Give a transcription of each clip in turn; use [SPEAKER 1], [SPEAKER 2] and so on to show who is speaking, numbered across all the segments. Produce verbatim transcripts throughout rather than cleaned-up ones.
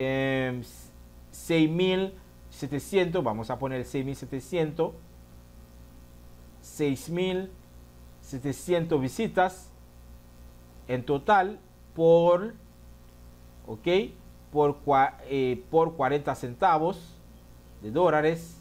[SPEAKER 1] eh, seis mil setecientos, vamos a poner seis mil setecientos, seis mil setecientos visitas en total por, ok, por, eh, por cuarenta centavos de dólares,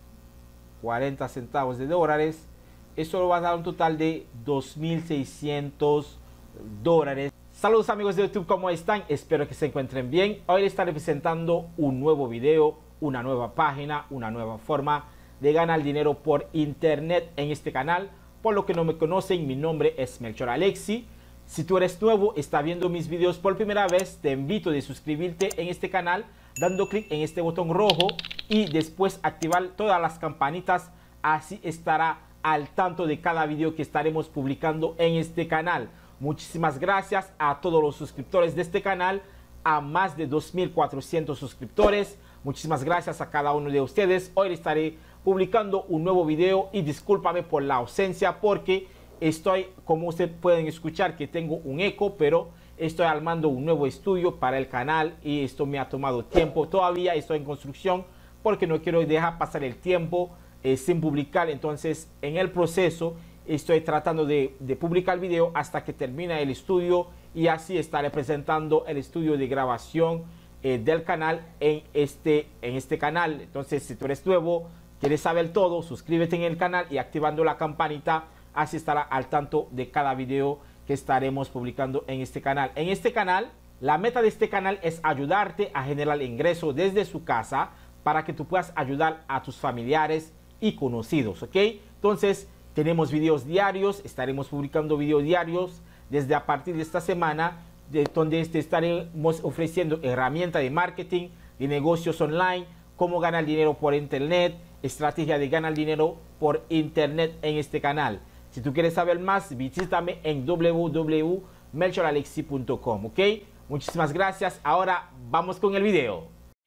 [SPEAKER 1] cuarenta centavos de dólares. Eso lo va a dar un total de dos mil seiscientos dólares. Saludos amigos de YouTube, ¿cómo están? Espero que se encuentren bien. Hoy les estaré presentando un nuevo video, una nueva página, una nueva forma de ganar dinero por internet en este canal. Por lo que no me conocen, mi nombre es Melchor Alexi. Si tú eres nuevo, está viendo mis videos por primera vez, te invito a suscribirte en este canal dando clic en este botón rojo y después activar todas las campanitas. Así estará al tanto de cada video que estaremos publicando en este canal. Muchísimas gracias a todos los suscriptores de este canal, a más de dos mil cuatrocientos suscriptores. Muchísimas gracias a cada uno de ustedes. Hoy les estaré publicando un nuevo video y discúlpame por la ausencia porque estoy, como ustedes pueden escuchar, que tengo un eco, pero estoy armando un nuevo estudio para el canal y esto me ha tomado tiempo. Todavía estoy en construcción porque no quiero dejar pasar el tiempo eh, sin publicar. Entonces, en el proceso estoy tratando de, de publicar el video hasta que termine el estudio y así estaré presentando el estudio de grabación eh, del canal en este, en este canal. Entonces, si tú eres nuevo, quieres saber todo, suscríbete en el canal y activando la campanita, así estará al tanto de cada video que estaremos publicando en este canal. En este canal, la meta de este canal es ayudarte a generar ingresos desde su casa para que tú puedas ayudar a tus familiares y conocidos, ¿ok? Entonces, tenemos videos diarios, estaremos publicando videos diarios desde a partir de esta semana, de donde te estaremos ofreciendo herramientas de marketing, de negocios online, cómo ganar dinero por internet, estrategia de ganar dinero por internet en este canal. Si tú quieres saber más, visítame en w w w punto melchor alexi punto com, ¿ok? Muchísimas gracias. Ahora vamos con el video.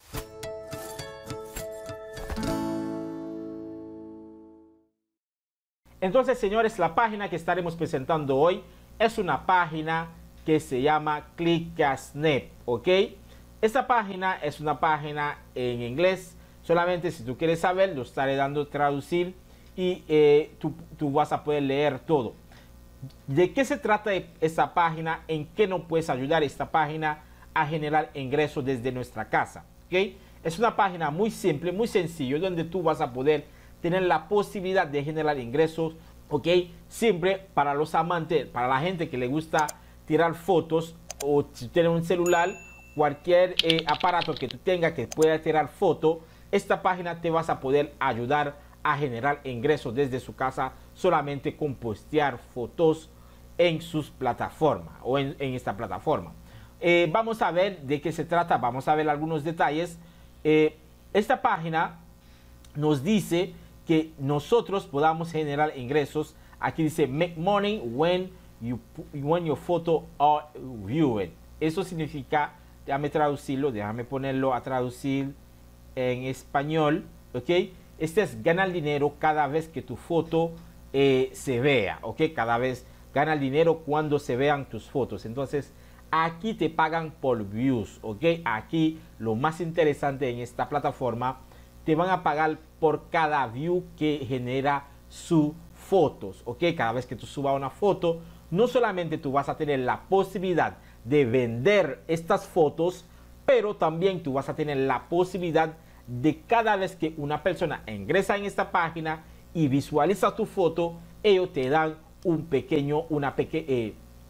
[SPEAKER 1] Entonces, señores, la página que estaremos presentando hoy es una página que se llama ClickAsnap, ¿ok? Esta página es una página en inglés. Solamente si tú quieres saber, lo estaré dando a traducir y eh, tú, tú vas a poder leer todo. ¿De qué se trata esta página? ¿En qué nos puedes ayudar esta página a generar ingresos desde nuestra casa? ¿Ok? Es una página muy simple, muy sencillo, donde tú vas a poder tener la posibilidad de generar ingresos, ¿ok? Siempre para los amantes, para la gente que le gusta tirar fotos o si tienes un celular, cualquier eh, aparato que tú tengas que pueda tirar fotos, esta página te vas a poder ayudar a generar ingresos desde su casa solamente con postear fotos en sus plataformas o en, en esta plataforma. Eh, vamos a ver de qué se trata, vamos a ver algunos detalles. Eh, esta página nos dice que nosotros podamos generar ingresos. Aquí dice make money when you when your photo are viewed. Eso significa, déjame traducirlo, déjame ponerlo a traducir en español, ¿ok? Este es ganar dinero cada vez que tu foto eh, se vea, ¿ok? Cada vez ganar dinero cuando se vean tus fotos. Entonces, aquí te pagan por views, ¿ok? Aquí lo más interesante en esta plataforma, te van a pagar por cada view que genera sus fotos, ¿ok? Cada vez que tú subas una foto, no solamente tú vas a tener la posibilidad de vender estas fotos, pero también tú vas a tener la posibilidad de cada vez que una persona ingresa en esta página y visualiza tu foto, ellos te dan un pequeño, una, peque, eh,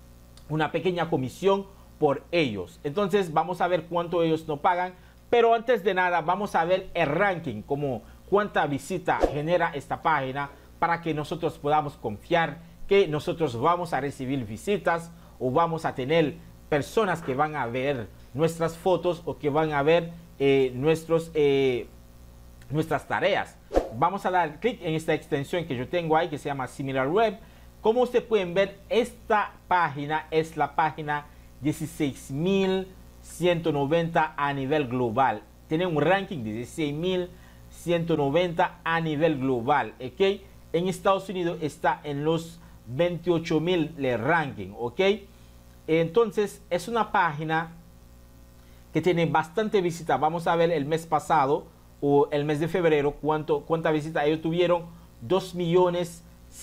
[SPEAKER 1] una pequeña comisión por ellos. Entonces vamos a ver cuánto ellos nos pagan, pero antes de nada vamos a ver el ranking, como cuánta visita genera esta página para que nosotros podamos confiar que nosotros vamos a recibir visitas o vamos a tener personas que van a ver nuestras fotos o que van a ver eh, nuestros, eh, nuestras tareas. Vamos a dar clic en esta extensión que yo tengo ahí que se llama SimilarWeb. Como ustedes pueden ver, esta página es la página dieciséis mil ciento noventa a nivel global. Tiene un ranking de dieciséis mil ciento noventa a nivel global, ¿ok? En Estados Unidos está en los veintiocho mil de ranking, ¿ok? Entonces es una página que tiene bastante visita. Vamos a ver el mes pasado o el mes de febrero cuánto, cuánta visita ellos tuvieron. dos millones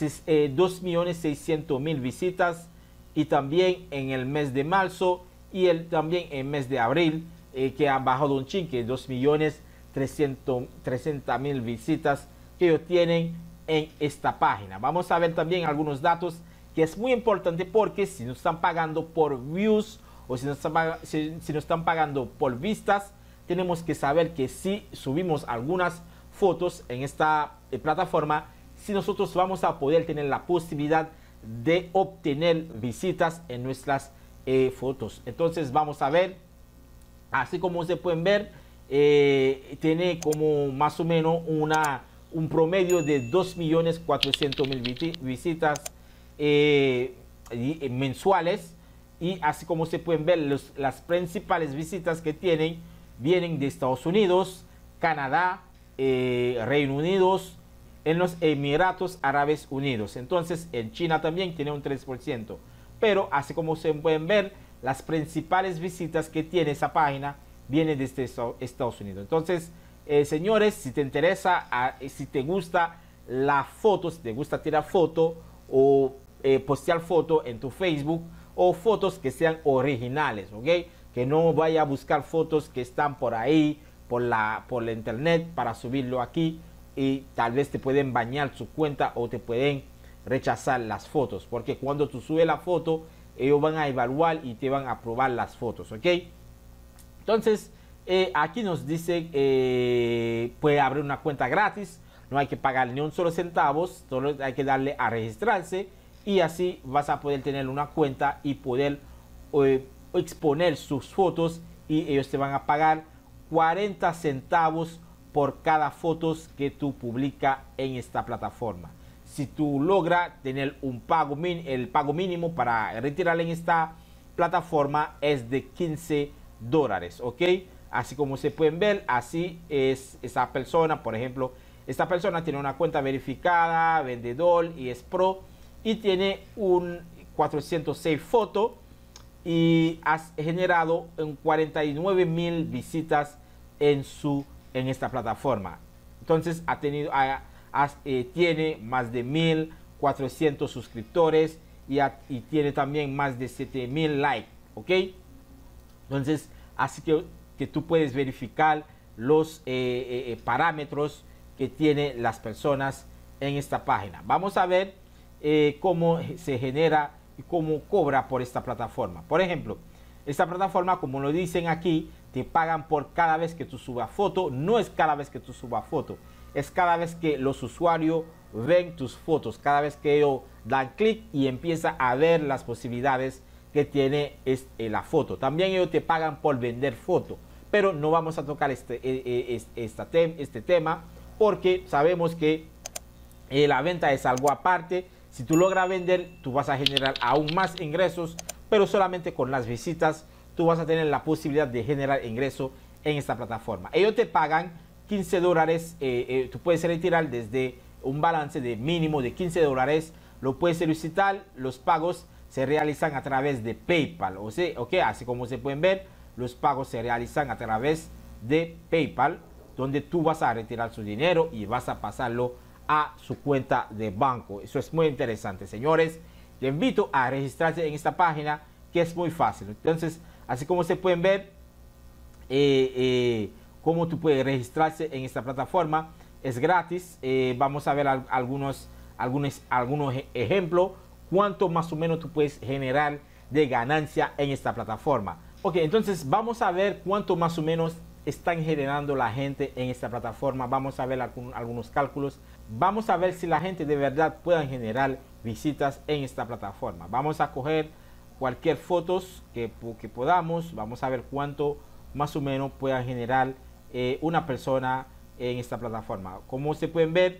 [SPEAKER 1] seiscientos mil visitas, y también en el mes de marzo y el, también en el mes de abril, eh, que han bajado un chinque, dos millones trescientos mil visitas que ellos tienen en esta página. Vamos a ver también algunos datos que es muy importante, porque si nos están pagando por views o si nos están, si, si nos están pagando por vistas, tenemos que saber que si subimos algunas fotos en esta eh, plataforma, si nosotros vamos a poder tener la posibilidad de obtener visitas en nuestras eh, fotos. Entonces vamos a ver, así como se pueden ver, eh, tiene como más o menos una, un promedio de dos millones cuatrocientos mil visitas eh, y, eh, mensuales, y así como se pueden ver, los, las principales visitas que tienen vienen de Estados Unidos, Canadá, eh, Reino Unido, en los Emiratos Árabes Unidos. Entonces en China también tiene un tres por ciento. Pero así como se pueden ver, las principales visitas que tiene esa página vienen desde Estados Unidos. Entonces, eh, señores, si te interesa, a, si te gusta las fotos, si te gusta tirar foto o eh, postear foto en tu Facebook, o fotos que sean originales, ¿ok? Que no vaya a buscar fotos que están por ahí, por la, por la internet, para subirlo aquí, y tal vez te pueden bañar su cuenta o te pueden rechazar las fotos, porque cuando tú subes la foto, ellos van a evaluar y te van a aprobar las fotos, ¿ok? Entonces, eh, aquí nos dice, eh, puede abrir una cuenta gratis, no hay que pagar ni un solo centavo, solo hay que darle a registrarse, y así vas a poder tener una cuenta y poder eh, exponer sus fotos, y ellos te van a pagar cuarenta centavos por cada foto que tú publicas en esta plataforma. Si tú logras tener un pago, el pago mínimo para retirar en esta plataforma es de quince dólares, ¿ok? Así como se pueden ver, así es esa persona. Por ejemplo, esta persona tiene una cuenta verificada, vendedor y es pro, y tiene un cuatrocientos seis fotos y has generado en cuarenta y nueve mil visitas en su en esta plataforma. Entonces ha tenido ha, ha, eh, tiene más de mil cuatrocientos suscriptores y, ha, y tiene también más de siete mil likes, ¿ok? Entonces, así que, que tú puedes verificar los eh, eh, parámetros que tienen las personas en esta página. Vamos a ver eh, cómo se genera y cómo cobra por esta plataforma. Por ejemplo, esta plataforma, como lo dicen aquí, te pagan por cada vez que tú subas foto. No es cada vez que tú subas foto, es cada vez que los usuarios ven tus fotos, cada vez que ellos dan clic y empiezan a ver las posibilidades que tiene este, la foto. También ellos te pagan por vender foto, pero no vamos a tocar este, eh, esta tem este tema, porque sabemos que eh, la venta es algo aparte. Si tú logras vender, tú vas a generar aún más ingresos, pero solamente con las visitas tú vas a tener la posibilidad de generar ingreso en esta plataforma. Ellos te pagan quince dólares, eh, eh, tú puedes retirar desde un balance de mínimo de quince dólares, lo puedes solicitar. Los pagos se realizan a través de PayPal, o sea, okay, así como se pueden ver, los pagos se realizan a través de PayPal, donde tú vas a retirar su dinero y vas a pasarlo a su cuenta de banco. Eso es muy interesante, señores. Te invito a registrarse en esta página, que es muy fácil. Entonces, así como se pueden ver, eh, eh, cómo tú puedes registrarse en esta plataforma, es gratis. Eh, vamos a ver al, algunos, algunos, algunos ejemplos, cuánto más o menos tú puedes generar de ganancia en esta plataforma. Ok, entonces vamos a ver cuánto más o menos están generando la gente en esta plataforma. Vamos a ver algún, algunos cálculos. Vamos a ver si la gente de verdad pueda generar visitas en esta plataforma. Vamos a coger cualquier fotos que, que podamos. Vamos a ver cuánto más o menos pueda generar eh, una persona en esta plataforma. Como se pueden ver,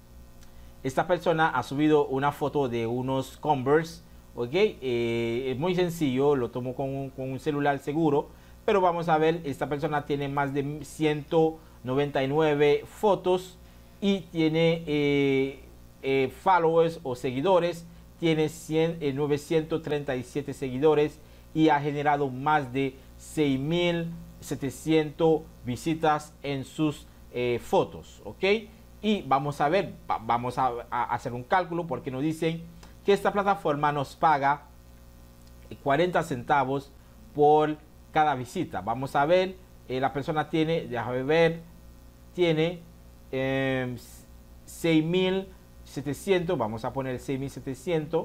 [SPEAKER 1] esta persona ha subido una foto de unos Converse, ok, eh, es muy sencillo, lo tomo con, con un celular seguro, pero vamos a ver, esta persona tiene más de ciento noventa y nueve fotos y tiene eh, eh, followers o seguidores, tiene cien, eh, novecientos treinta y siete seguidores y ha generado más de seis mil setecientas visitas en sus eh, fotos, ¿ok? Y vamos a ver, va, vamos a, a hacer un cálculo porque nos dicen que esta plataforma nos paga cuarenta centavos por cada visita. Vamos a ver, eh, la persona tiene, déjame ver, tiene eh, seis mil setecientos, vamos a poner seis mil setecientos,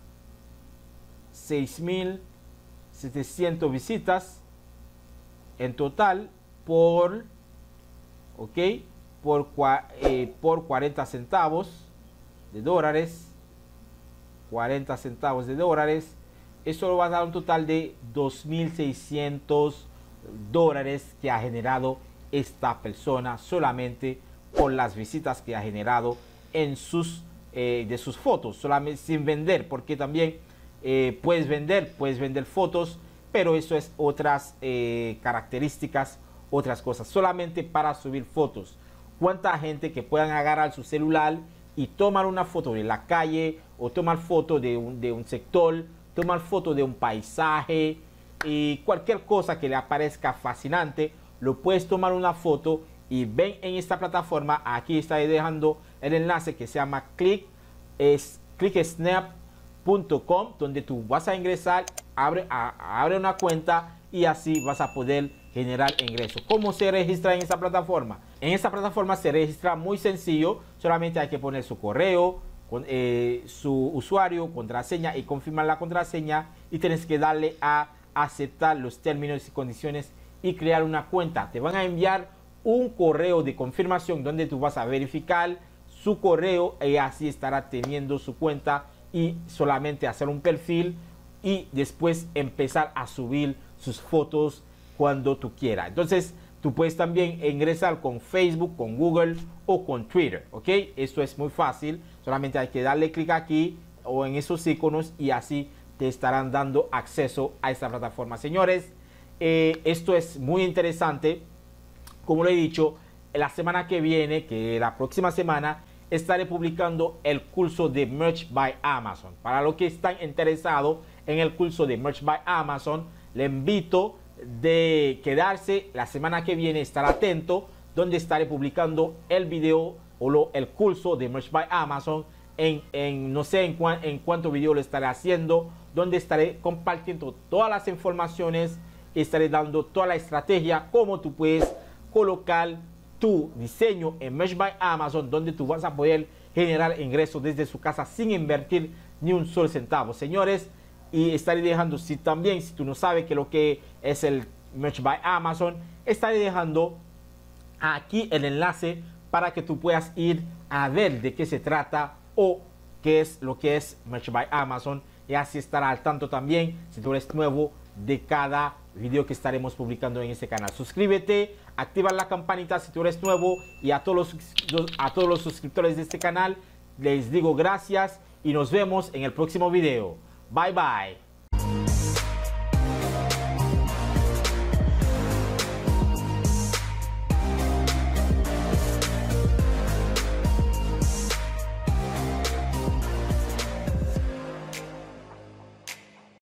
[SPEAKER 1] seis mil setecientas visitas en total por, ok, por, eh, por cuarenta centavos de dólares, cuarenta centavos de dólares. Eso lo va a dar un total de dos mil seiscientos dólares que ha generado esta persona solamente por las visitas que ha generado en sus eh, de sus fotos, solamente sin vender, porque también eh, puedes vender, puedes vender fotos, pero eso es otras eh, características, otras cosas, solamente para subir fotos. ¿Cuánta gente que puedan agarrar su celular y tomar una foto de la calle o tomar foto de un, de un sector, tomar foto de un paisaje y cualquier cosa que le aparezca fascinante, lo puedes tomar una foto y ven en esta plataforma, aquí está dejando el enlace que se llama click, es clicksnap punto com, donde tú vas a ingresar, abre, a, abre una cuenta y así vas a poder generar ingresos. ¿Cómo se registra en esta plataforma? En esta plataforma se registra muy sencillo, solamente hay que poner su correo, con, eh, su usuario, contraseña y confirmar la contraseña y tienes que darle a aceptar los términos y condiciones y crear una cuenta. Te van a enviar un correo de confirmación donde tú vas a verificar su correo y así estará teniendo su cuenta y solamente hacer un perfil y después empezar a subir sus fotos cuando tú quieras. Entonces tú puedes también ingresar con Facebook, con Google o con Twitter, ¿ok? Esto es muy fácil, solamente hay que darle clic aquí o en esos iconos y así te estarán dando acceso a esta plataforma. Señores, eh, esto es muy interesante. Como lo he dicho, la semana que viene, que la próxima semana, estaré publicando el curso de Merch by Amazon. Para los que están interesados en el curso de Merch by Amazon, le invito de quedarse la semana que viene, estar atento, donde estaré publicando el video o lo, el curso de Merch by Amazon. En, en no sé en, cuan, en cuánto video lo estaré haciendo, donde estaré compartiendo todas las informaciones, estaré dando toda la estrategia, cómo tú puedes colocar tu diseño en Merch by Amazon, donde tú vas a poder generar ingresos desde su casa sin invertir ni un solo centavo. Señores, y estaré dejando, si también, si tú no sabes que lo que es el Merch by Amazon, estaré dejando aquí el enlace para que tú puedas ir a ver de qué se trata o qué es lo que es Merch by Amazon, y así estará al tanto también si tú eres nuevo de cada video que estaremos publicando en este canal. Suscríbete, activa la campanita si tú eres nuevo, y a todos los, a todos los suscriptores de este canal les digo gracias y nos vemos en el próximo video. Bye bye.